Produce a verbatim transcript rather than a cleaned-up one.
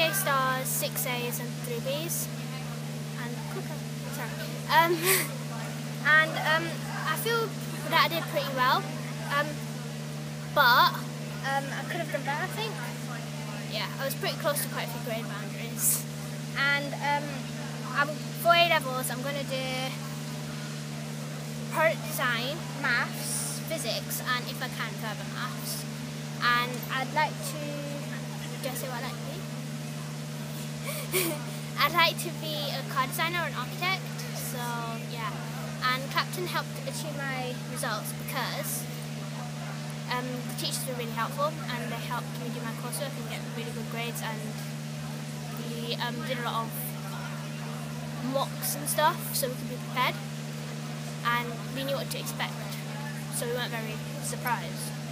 A stars, six A's and three B's. And cooker, sorry. Um, and um, I feel that I did pretty well. Um, but um, I could have done better, I think. Yeah, I was pretty close to quite a few grade boundaries. And um, I'm, for A levels, I'm going to do product design, maths, physics, and if I can, further maths. And I'd like to, do I say what I'd like to be? I'd like to be a car designer or an architect, so yeah. And Clapton helped achieve my results because um, the teachers were really helpful and they helped me do my coursework and get really good grades, and we um, did a lot of mocks and stuff so we could be prepared and we knew what to expect, so we weren't very surprised.